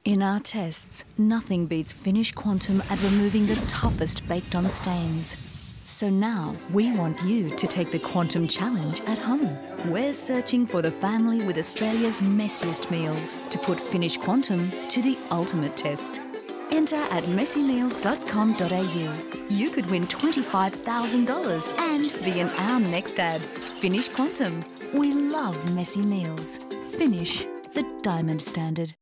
In our tests, nothing beats Finish Quantum at removing the toughest baked-on stains. So now, we want you to take the Quantum Challenge at home. We're searching for the family with Australia's messiest meals to put Finish Quantum to the ultimate test. Enter at messymeals.com.au. You could win $25,000 and be in our next ad. Finish Quantum. We love messy meals. Finish the diamond standard.